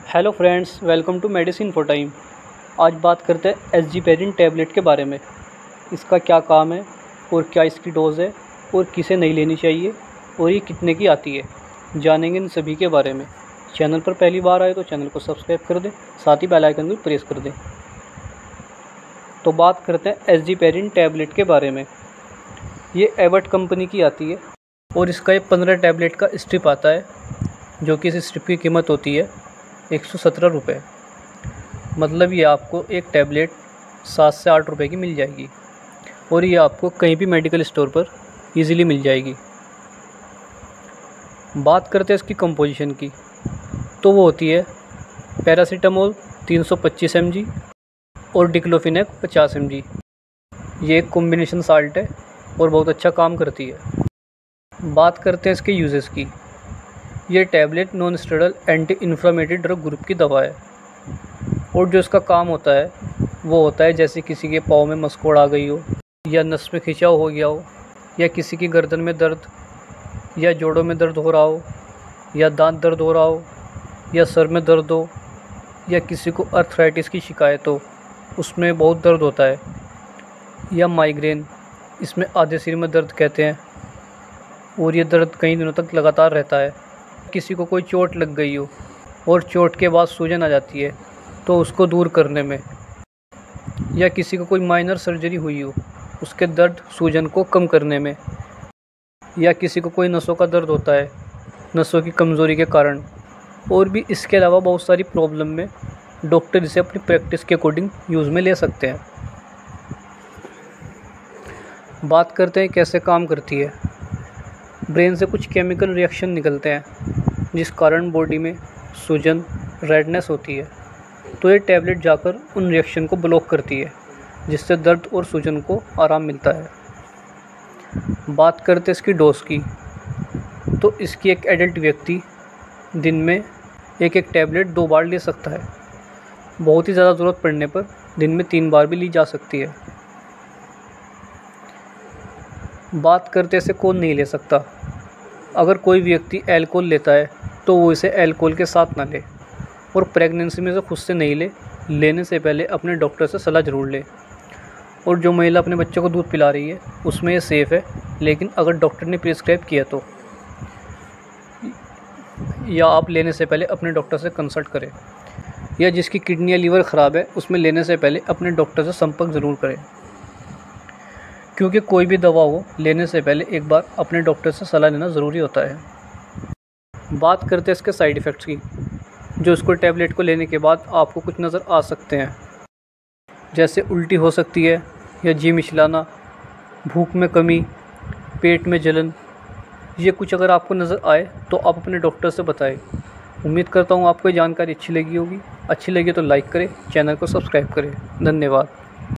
Hello friends, welcome to medicine for time. आज बात करते हैं एसजीपेरिन टैबलेट के बारे में। इसका क्या काम है और क्या इसकी डोज़ है और किसे नहीं लेनी चाहिए और ये कितने की आती है, जानेंगे इन सभी के बारे में। चैनल पर पहली बार आए तो चैनल को सब्सक्राइब कर दें, साथ ही बेल आइकन भी प्रेस कर दें। तो बात करते हैं एसजीपेरिन टैबलेट के बारे में। ये एबट कंपनी की आती है और इसका ये 15 टैबलेट का स्ट्रिप आता है, जो कि इस स्ट्रिप की कीमत होती है 117 रुपये। मतलब ये आपको एक टैबलेट 7 से 8 रुपये की मिल जाएगी और ये आपको कहीं भी मेडिकल स्टोर पर इजीली मिल जाएगी। बात करते हैं इसकी कंपोजिशन की, तो वो होती है पैरासीटामोल 325 mg और डिक्लोफिनेक 50 mg। ये एक कॉम्बिनेशन साल्ट है और बहुत अच्छा काम करती है। बात करते हैं इसके यूजेस की। ये tablet non steroidal anti inflammatory drug group की दवा है और जो इसका काम होता है वो होता है जैसे किसी के पाँव में मसकोड़ आ गई हो, या नस में खिंचाव हो गया हो, या किसी की गर्दन में दर्द या जोड़ों में दर्द हो रहा हो, या दांत दर्द हो रहा हो, या सर में दर्द हो, या किसी को अर्थराइटिस की शिकायत हो, उसमें बहुत दर्द होता है, या माइग्रेन, इसमें आधे सिर में दर्द कहते हैं और ये दर्द कई दिनों तक लगातार रहता है। किसी को कोई चोट लग गई हो और चोट के बाद सूजन आ जाती है तो उसको दूर करने में, या किसी को कोई माइनर सर्जरी हुई हो उसके दर्द सूजन को कम करने में, या किसी को कोई नसों का दर्द होता है नसों की कमज़ोरी के कारण, और भी इसके अलावा बहुत सारी प्रॉब्लम में डॉक्टर इसे अपनी प्रैक्टिस के अकॉर्डिंग यूज़ में ले सकते हैं। बात करते हैं कैसे काम करती है। ब्रेन से कुछ केमिकल रिएक्शन निकलते हैं जिस कारण बॉडी में सूजन, रेडनेस होती है, तो ये टैबलेट जाकर उन रिएक्शन को ब्लॉक करती है जिससे दर्द और सूजन को आराम मिलता है। बात करते हैं इसकी डोज की, तो इसकी एक एडल्ट व्यक्ति दिन में एक टैबलेट 2 बार ले सकता है। बहुत ही ज़्यादा ज़रूरत पड़ने पर दिन में 3 बार भी ली जा सकती है। बात करते इसे कौन नहीं ले सकता। अगर कोई व्यक्ति अल्कोहल लेता है तो वो इसे अल्कोहल के साथ ना ले, और प्रेगनेंसी में इसे खुद से नहीं ले, लेने से पहले अपने डॉक्टर से सलाह ज़रूर ले। और जो महिला अपने बच्चों को दूध पिला रही है उसमें ये सेफ़ है, लेकिन अगर डॉक्टर ने प्रिस्क्राइब किया तो, या आप लेने से पहले अपने डॉक्टर से कंसल्ट करें। या जिसकी किडनी या लीवर ख़राब है उसमें लेने से पहले अपने डॉक्टर से संपर्क ज़रूर करें, क्योंकि कोई भी दवा हो लेने से पहले एक बार अपने डॉक्टर से सलाह लेना ज़रूरी होता है। बात करते हैं इसके साइड इफ़ेक्ट्स की, जो इसको टैबलेट को लेने के बाद आपको कुछ नज़र आ सकते हैं, जैसे उल्टी हो सकती है या जी मिचलाना, भूख में कमी, पेट में जलन। ये कुछ अगर आपको नज़र आए तो आप अपने डॉक्टर से बताएं। उम्मीद करता हूँ आपको ये जानकारी अच्छी लगी होगी। अच्छी लगी तो लाइक करें, चैनल को सब्सक्राइब करें। धन्यवाद।